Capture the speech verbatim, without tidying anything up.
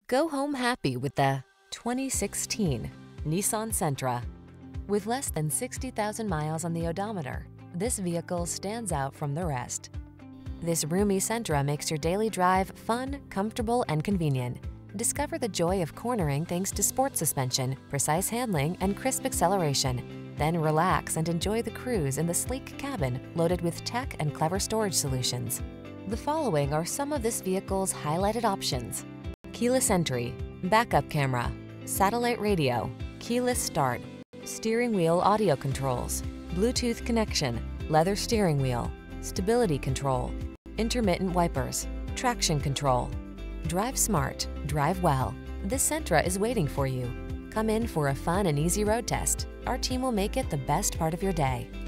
Go home happy with the twenty sixteen Nissan Sentra. With less than sixty thousand miles on the odometer, this vehicle stands out from the rest. This roomy Sentra makes your daily drive fun, comfortable, and convenient. Discover the joy of cornering thanks to sport suspension, precise handling, and crisp acceleration. Then relax and enjoy the cruise in the sleek cabin loaded with tech and clever storage solutions. The following are some of this vehicle's highlighted options: keyless entry, backup camera, satellite radio, keyless start, steering wheel audio controls, Bluetooth connection, leather steering wheel, stability control, intermittent wipers, traction control. Drive smart, drive well. This Sentra is waiting for you. Come in for a fun and easy road test. Our team will make it the best part of your day.